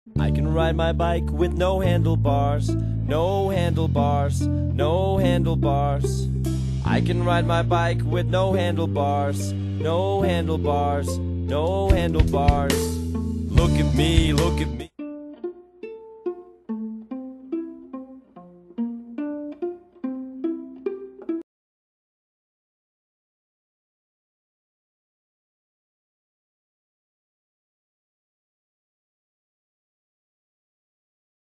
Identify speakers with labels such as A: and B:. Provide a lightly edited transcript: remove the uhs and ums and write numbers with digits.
A: I can ride my bike with no handlebars, no handlebars, no handlebars. I can ride my bike with no handlebars, no handlebars, no handlebars. Look at me, look at me.